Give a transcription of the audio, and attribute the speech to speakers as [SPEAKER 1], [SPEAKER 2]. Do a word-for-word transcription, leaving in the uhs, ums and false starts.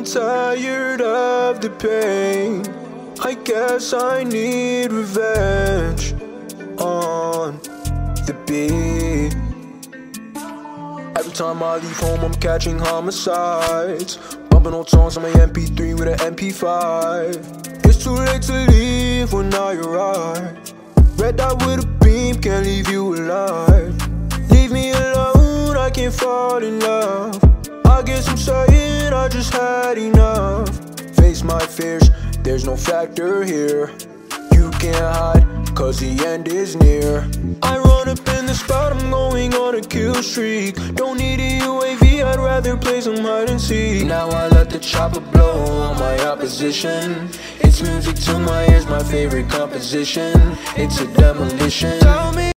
[SPEAKER 1] tired of the pain. I guess I need revenge on the beat. Every time I leave home, I'm catching homicides. Bumping old songs on my M P three with an M P five. It's too late to leave when I arrive. Red dot with a beam, can't leave you alive. Leave me alone, I can't fall in love. I guess I'm saying I just had enough. Face my fears, there's no factor here. You can't hide, cause the end is near. I run up in the spot, I'm going on a kill streak. Don't need a U A V, I'd rather play some hide and seek. Now I let the chopper blow on my opposition. It's music to my ears, my favorite composition. It's a demolition. Tell me